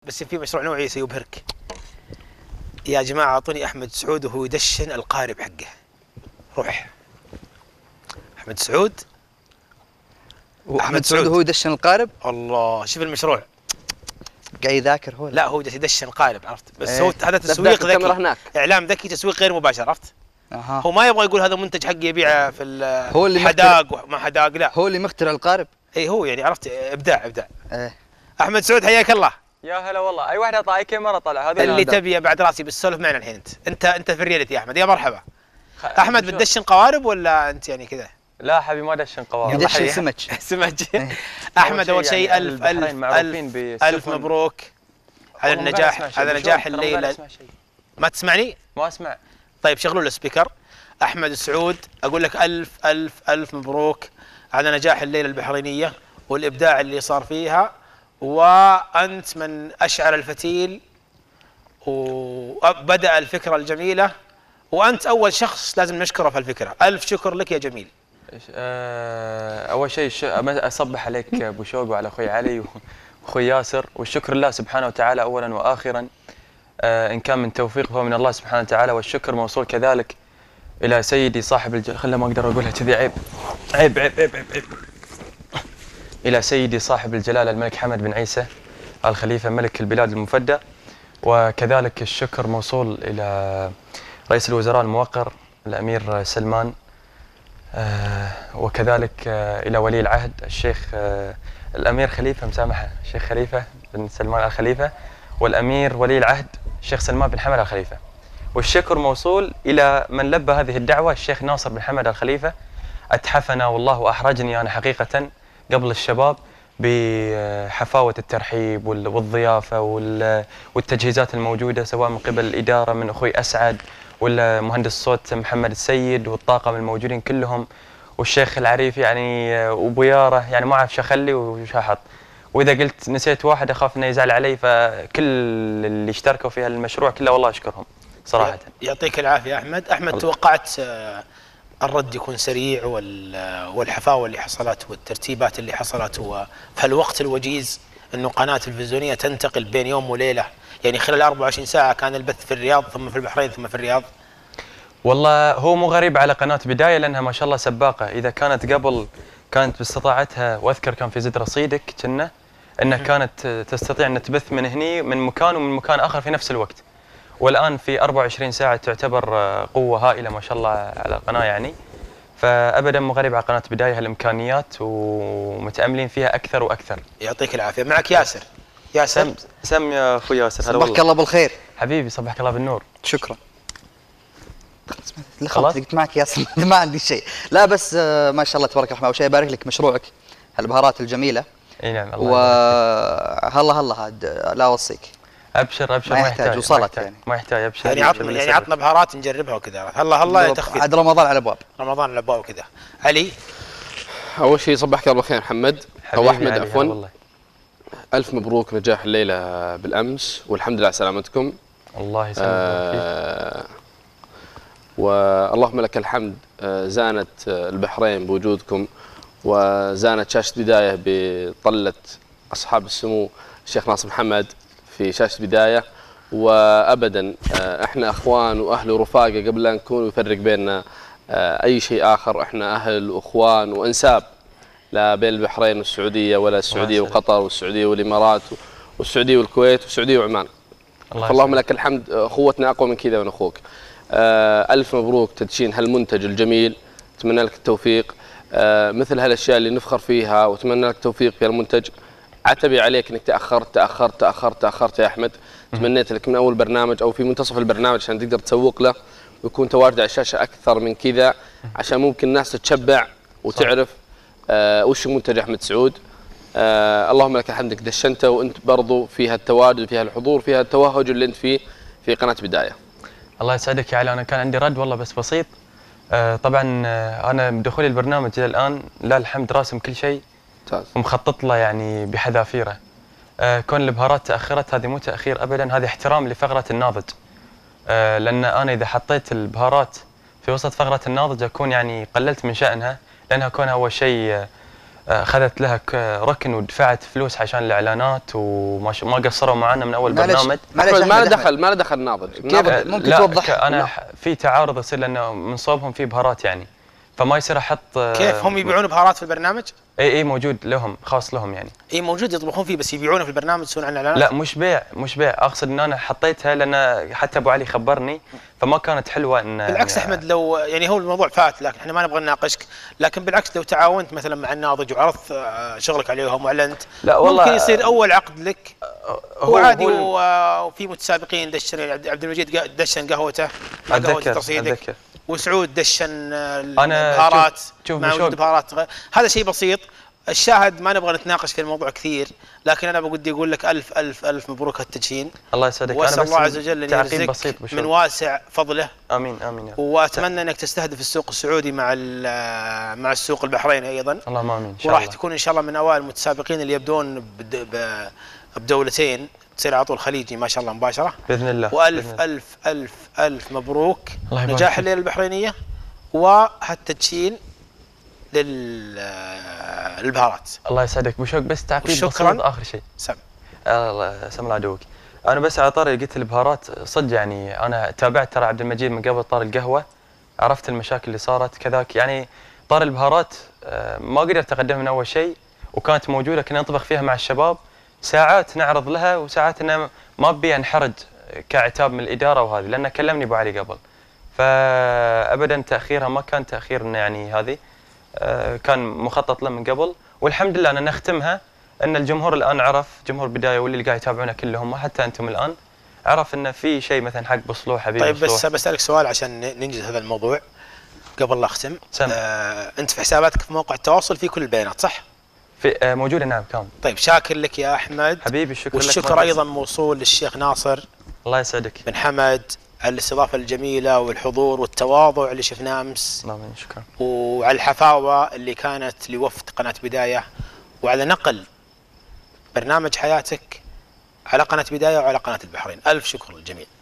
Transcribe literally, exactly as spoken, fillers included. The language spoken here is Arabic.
بس في مشروع نوعي سيبهرك. يا جماعه اعطوني احمد سعود وهو يدشن القارب حقه. روح احمد سعود. احمد سعود وهو يدشن القارب. الله شوف المشروع قاعد يذاكر هو. لا هو جالس يدشن قارب عرفت، بس ايه. هو هذا تسويق ذكي، هناك. اعلام ذكي، تسويق غير مباشر عرفت. أها. هو ما يبغى يقول هذا منتج حقي يبيعه في هو اللي حداق وما حداق، لا هو اللي مخترع القارب. اي هو يعني عرفت، ابداع ابداع. ايه. احمد سعود حياك الله. يا هلا والله. اي واحد اطلع، اي كاميرا طلع هذا اللي تبيه بعد راسي بالسولف معنا الحين. انت انت انت في الريالتي يا احمد. يا مرحبا. احمد بتدشن قوارب ولا انت يعني كذا؟ لا حبيبي ما دشن قوارب، يدشن سمك. سمك. احمد اول شيء يعني الف الف الف, ألف مبروك على النجاح، على نجاح الليله. ما تسمعني؟ ما اسمع. طيب شغلوا السبيكر. احمد السعود اقول لك الف الف الف مبروك على نجاح الليله البحرينيه والابداع اللي صار فيها، وانت من اشعل الفتيل وبدأ الفكره الجميله، وانت اول شخص لازم نشكره في الفكره. الف شكر لك يا جميل. اول شيء اصبح عليك ابو شوق وعلى اخوي علي واخوي ياسر، والشكر لله سبحانه وتعالى اولا واخرا. ان كان من توفيق فهو من الله سبحانه وتعالى، والشكر موصول كذلك الى سيدي صاحب الج... خله ما اقدر اقولها كذي، عيب عيب عيب عيب عيب, عيب. الى سيدي صاحب الجلاله الملك حمد بن عيسى آل خليفه ملك البلاد المفدى، وكذلك الشكر موصول الى رئيس الوزراء الموقر الامير سلمان، آه وكذلك آه الى ولي العهد الشيخ آه الامير خليفه مسامحه الشيخ خليفه بن سلمان آل خليفه، والامير ولي العهد الشيخ سلمان بن حمد آل خليفه. والشكر موصول الى من لبى هذه الدعوه الشيخ ناصر بن حمد آل خليفه، اتحفنا والله واحرجني انا حقيقه قبل الشباب بحفاوه الترحيب والضيافه والتجهيزات الموجوده، سواء من قبل الاداره من اخوي اسعد ولا مهندس الصوت محمد السيد والطاقم الموجودين كلهم، والشيخ العريف يعني وبياره، يعني ما اعرف شو اخلي وش احط، واذا قلت نسيت واحد اخاف انه يزعل علي، فكل اللي اشتركوا في هالمشروع كله والله اشكرهم صراحه. يعطيك العافيه احمد. احمد الله. توقعت الرد يكون سريع والحفاوه اللي حصلت والترتيبات اللي حصلت وفي الوقت الوجيز انه قناه تلفزيونيه تنتقل بين يوم وليله، يعني خلال أربعة وعشرين ساعه كان البث في الرياض ثم في البحرين ثم في الرياض. والله هو مو غريب على قناه بدايه لانها ما شاء الله سباقه، اذا كانت قبل كانت باستطاعتها، واذكر كان في زد رصيدك كنا انها كانت تستطيع ان تبث من هني من مكان ومن مكان اخر في نفس الوقت، والان في أربعة وعشرين ساعه تعتبر قوه هائله ما شاء الله على القناه يعني، فابدا مو غريب على قناه بدايه هالامكانيات ومتاملين فيها اكثر واكثر. يعطيك العافيه. معك ياسر. ياسر سم, سم يا اخوي ياسر. هلا صبحك الله بالخير حبيبي. صبحك الله بالنور. شكرا. خلاص قلت معك ياسر ما عندي شيء، لا بس ما شاء الله تبارك الرحمن. اول شيء ابارك لك مشروعك هالبهارات الجميله. اي نعم. الله وهلا هلا هاد لا اوصيك. ابشر ابشر ما يحتاج وصلت يعني ما يحتاج ابشر يعني عطنا يعني عطنا بهارات نجربها وكذا. هلا هلا تخفيض عاد رمضان على الابواب. رمضان على الابواب وكذا. علي. اول شيء صبحك الله بالخير محمد او احمد عفوا. والله. الف مبروك نجاح الليله بالامس والحمد لله على سلامتكم. الله يسلمك. آه واللهم لك الحمد. زانت البحرين بوجودكم، وزانت شاشه بدايه بطله اصحاب السمو الشيخ ناصر محمد في شاشه بدايه، وابدا احنا اخوان واهل ورفاقه قبل لا نكون يفرق بيننا اي شيء اخر. احنا اهل واخوان وانساب لا بين البحرين والسعوديه ولا السعوديه وقطر والسعوديه والامارات والسعوديه والكويت والسعوديه وعمان. فاللهم لك الحمد اخوتنا اقوى من كذا من اخوك. الف مبروك تدشين هالمنتج الجميل، اتمنى لك التوفيق. مثل هالاشياء اللي نفخر فيها واتمنى لك التوفيق في المنتج. عتبي عليك انك تاخرت تاخرت تاخرت تاخرت يا احمد. تمنيت لك من اول برنامج او في منتصف البرنامج عشان تقدر تسوق له ويكون تواجد على الشاشه اكثر من كذا، عشان ممكن الناس تتشبع وتعرف آه وش منتج احمد سعود. آه اللهم لك الحمد انك دشنته وانت برضو فيها التواجد وفيها الحضور فيها التوهج اللي انت فيه في قناه بدايه. الله يسعدك يا علي. انا كان عندي رد والله بس بسيط. آه طبعا آه انا بدخولي البرنامج الى الان لا الحمد راسم كل شيء ومخطط له يعني بحذافيره. آه كون البهارات تاخرت هذه مو تاخير ابدا، هذه احترام لفقره الناضج. آه لان انا اذا حطيت البهارات في وسط فقره الناضج اكون يعني قللت من شانها، لانها كونها اول شيء اخذت لها ك- ركن ودفعت فلوس عشان الاعلانات وما ش- ما قصروا معنا من اول معلش- برنامج. معلش أحمد، ما أحمد، له أحمد. دخل ما له دخل ناضج كيف ناضج ممكن لا توضح؟ ك- انا لا. ح- في تعارض يصير لانه من صوبهم في بهارات يعني، فما يصير احط آه، كيف هم يبيعون بهارات في البرنامج؟ اي اي موجود لهم خاص لهم يعني. اي موجود يطبخون فيه بس يبيعونه في البرنامج يسوون عن اعلانات؟ لا مش بيع مش بيع، اقصد ان انا حطيتها لان حتى ابو علي خبرني فما كانت حلوه ان بالعكس يعني احمد، لو يعني هو الموضوع فات لكن احنا ما نبغى نناقشك، لكن بالعكس لو تعاونت مثلا مع الناضج وعرضت آه، شغلك عليهم واعلنت، لا والله ممكن يصير اول عقد لك هو وعادي. هو و- وفي متسابقين دشن عبد عبد المجيد قا- دشن قهوته مع قهوه اتذكر تصيدك، اتذكر وسعود دشن آه، أنا البهارات شوف- شوف مع بشوق. وجود بهارات غير. هذا شيء بسيط. الشاهد ما نبغى نتناقش في الموضوع كثير، لكن انا بودي اقول لك الف الف الف مبروك التدشين، الله يسعدك. واسال انا بس الله عز وجل ان تعقيب يرزقك بسيط من بشوف. واسع فضله، امين امين يا رب. واتمنى انك تستهدف السوق السعودي مع ال- مع السوق البحريني ايضا، اللهم امين ان شاء وراح الله. تكون ان شاء الله من اوائل المتسابقين اللي يبدون بد- ب- بدولتين، تصير على طول خليجي ما شاء الله مباشره. باذن الله. والف بإذن الله. الف الف الف مبروك الله يبارك نجاح فيك. الليله البحرينيه وهالتدشين للبهارات. الله يسعدك بشوق، بس تعقيب وشكراً. بسيط اخر شيء. سم الله سم الله عدوك. انا بس على طاري قلت البهارات صدق يعني، انا تابعت ترى عبد المجيد من قبل طار القهوه، عرفت المشاكل اللي صارت كذاك يعني. طار البهارات آه، ما قدرت اقدمها من اول شيء، وكانت موجوده كنا نطبخ فيها مع الشباب، ساعات نعرض لها وساعات انه ما ابي انحرج كعتاب من الاداره وهذه، لانه كلمني ابو علي قبل، فابدا تاخيرها ما كان تاخير إنه يعني هذه آه، كان مخطط له من قبل، والحمد لله ان نختمها ان الجمهور الان عرف، جمهور بدايه واللي قاعد يتابعونا كلهم وحتى انتم الان عرف ان في شيء مثلا حق بصلوح حبيبي طيب بس بصلوح. بسالك سؤال عشان ننجز هذا الموضوع قبل لا اختم. سم. آه انت في حساباتك في موقع التواصل في كل البيانات صح؟ في آه، موجوده نعم كامل. طيب شاكر لك يا احمد حبيبي الشكر لك. والشكر ما ايضا موصول للشيخ ناصر الله يسعدك. بن حمد على الاستضافه الجميله والحضور والتواضع اللي شفناه امس، اللهم آمين، شكرا. وعلى الحفاوه اللي كانت لوفد قناه بدايه، وعلى نقل برنامج حياتك على قناه بدايه وعلى قناه البحرين. الف شكر للجميع.